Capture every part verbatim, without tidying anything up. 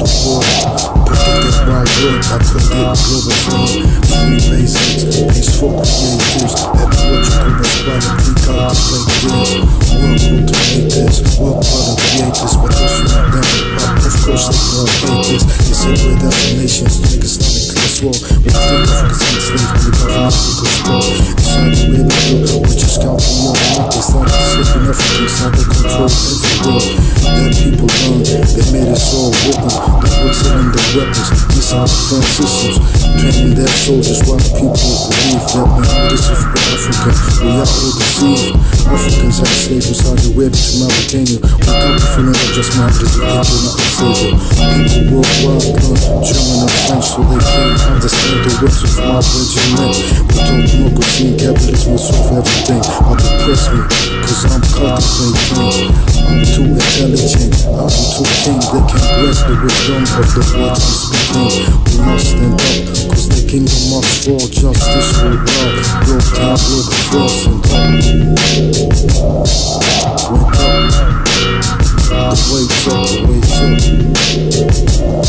war. Protected by word, I predict global fame. Free basics, peaceful creators, ecological equality, cultivate this. Work automators, work product creators, but also not them. Of course they gon' hate this. They separate nations to make Islamic class war. But the thing Africa's enslaved to the government people's war. Inside the Arabia, which is counting your mark. They started enslaving Africans, now they control every world. Then people learn, they made us all with them. They were selling their weapons, missile defense systems, training their soldiers while people believe that man, this is for Africa. We are all deceived. Africans are slaves from Saudi Arabia to Mauritania. We come to feeling not just Mohammedans, they think we're not the savior. People worldwide learn German and French so they can't understand the words of my regiment. We told democracy and capitalism will solve everything. But depress me, cause I'm cultivating. I'm too intelligent, I'm too king. They can't grasp the wisdom of the words I'm speaking. We must stand up, cause the kingdom must fall. Justice will rise, broke down, broke force and up. Wake up, the wait's up, the wait's up.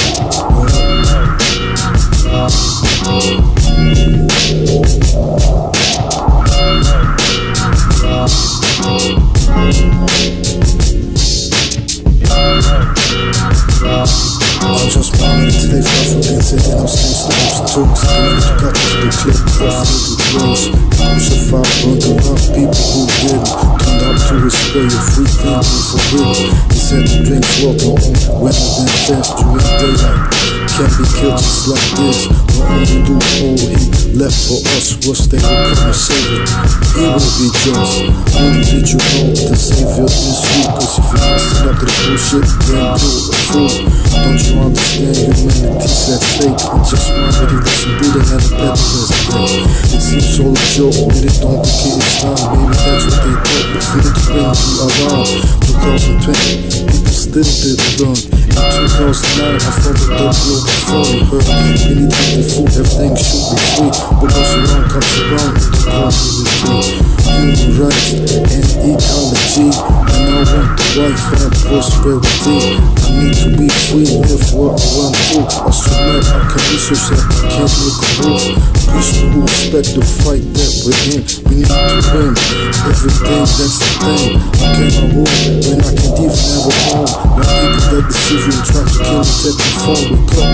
I'm just minding today for Africans and no slaves, slaves, talks. Going to cut off the clip, profitable grows. Crucified, burned to love people who didn't. Turned out to respect your free thinking forbidden. He said to drink water on weather than fast during daylight. Can't be killed just like this. The only loophole he left for us was they will come and save it. He will be just. Little did you know the savior is you. Cause if you're messing up this bullshit, then you're a fool. Don't you understand humanity's at stake? I just wanted to listen to the and a better yesterday. It seems all a joke when they don't think it's time. Maybe that's what they thought, but still to bring you around. twenty twenty, people still didn't learn. In two thousand nine, I thought that the world was fully heard. Anything the food, everything should be free. But what's around comes around in the community. Human rights and ecology, and I want the life and prosperity. I need to be free, live what I want to. I submit, I can research that I can't make a move. Peace to respect the fight that we're in. We need to win everything, that's the thing. I cannot rule when I can't even have a home. When people that deceive you and try to kill me, take the phone, wake up.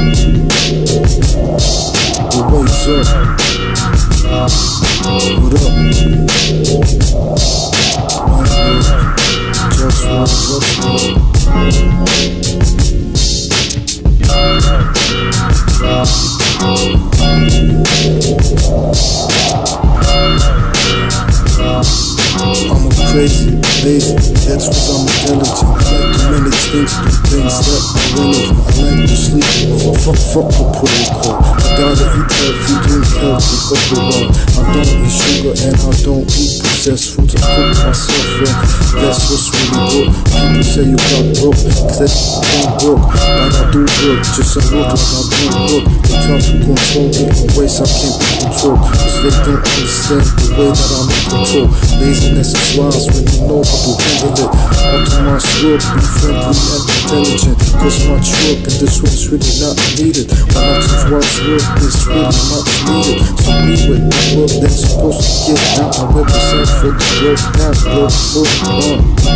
The wait's up. What up? One word, just one, just one. I'm a crazy, lazy, that's what I'm intelligent. I like to manage things, do things that are relevant. I like to sleep, fuck, fuck the protocol. I gotta eat healthy, drink healthy, up the wrong. I don't eat sugar and I don't eat processed foods. I cook myself and that's what's really good. People say you got broke, cause that's I don't broke. But I do work, just I work like I do work. They try to control me in ways I can't be controlled. Cause they don't understand the way that I'm in control. Laziness is wise when you know how to handle it. Optimize work, be friendly and intelligent. Cause much work and this one's really not needed. While lots of wise work is really much needed. So be with the work that's supposed to get down. I represent for the work, not work for the work.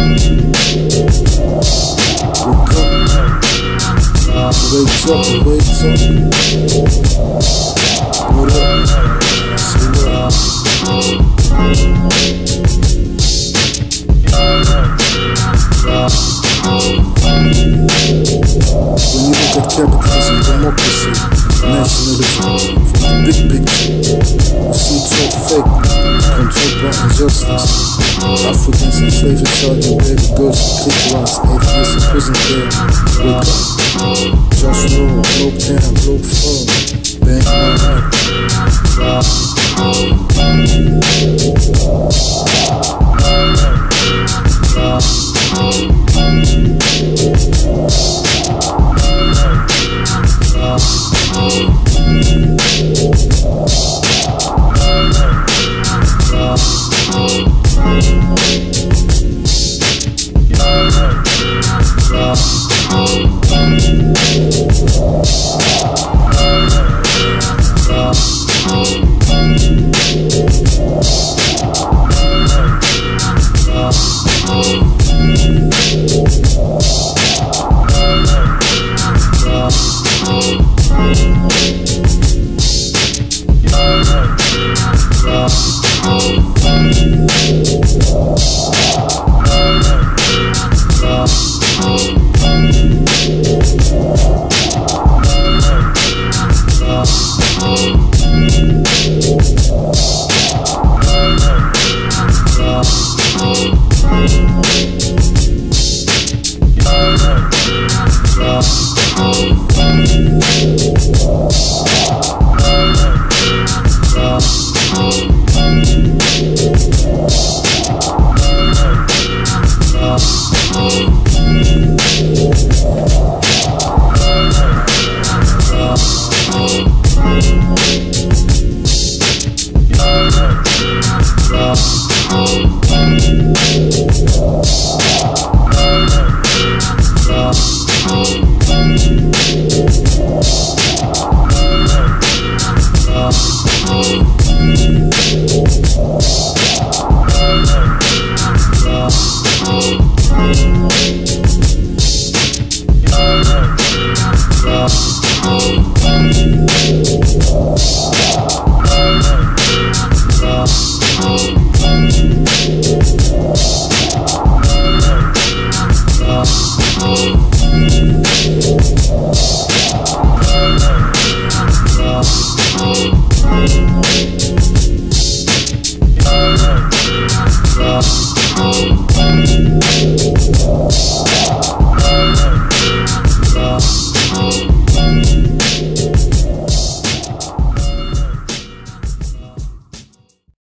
Wake up. Wake up, wake up. What up? Say what? When you look at capitalism, democracy, nationalism, from the big picture, you see it's all fake, controlled by injustice. Africans enslaved in Saudi Arabia, girls clitoris, atheists in prison there. Wake up, just roll, low down, low phone, bang my neck. Thank